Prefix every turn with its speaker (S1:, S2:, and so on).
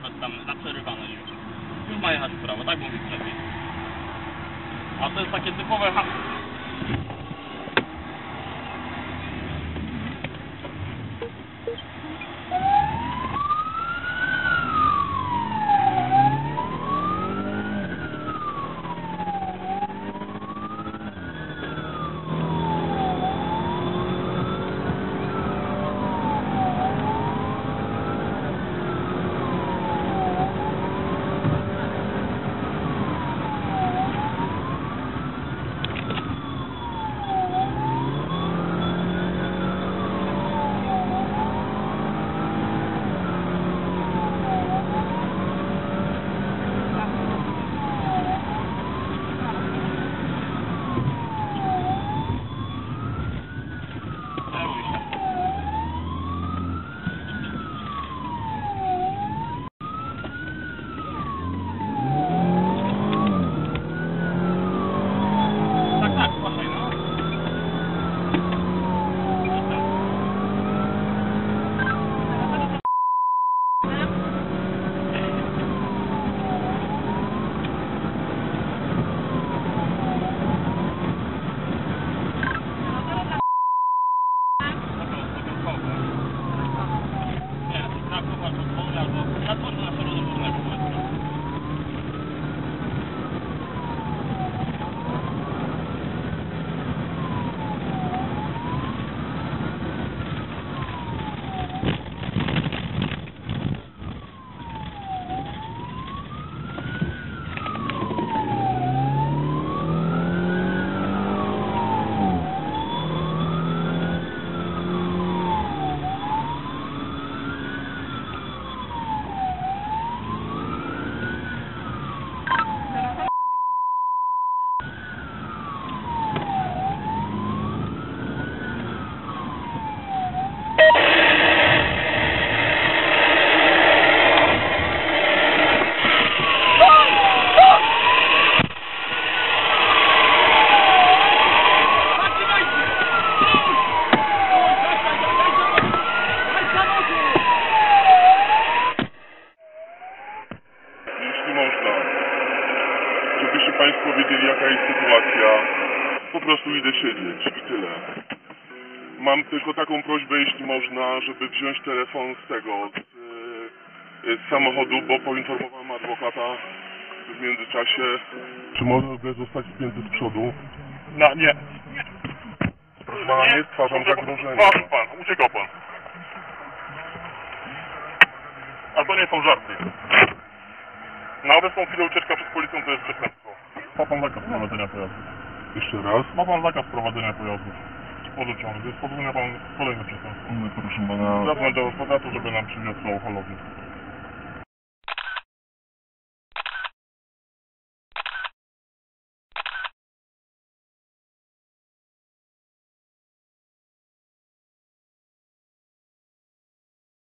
S1: nawet tam zaprzerywane już. Już ma jechać w prawo, tak mówi przepis. A to jest takie typowe
S2: żebyście Państwo wiedzieli, jaka jest sytuacja, po prostu idę siedzieć i tyle. Mam tylko taką prośbę, jeśli można, żeby wziąć telefon z tego, z samochodu, bo poinformowałem adwokata w międzyczasie, czy mogę zostać spięty z przodu.
S3: No, nie.
S2: Proszę pana, nie stwarzam zagrożenia.
S3: Uważaj pan, uciekał pan. A to nie są żarty. Na obecną chwilę ucieczka przed policją to jest przestępstwo. Ma pan zakaz prowadzenia pojazdu.
S2: Jeszcze raz?
S3: Ma pan zakaz prowadzenia pojazdu. Pożyczony. Więc popełnia pan kolejne przestępstwo.
S2: No, proszę pana.
S3: Zadzwoń do powiatu, żeby nam przyniósł alkoholowi.